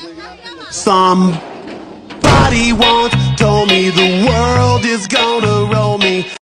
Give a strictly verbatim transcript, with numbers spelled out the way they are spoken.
Somebody once told me the world is gonna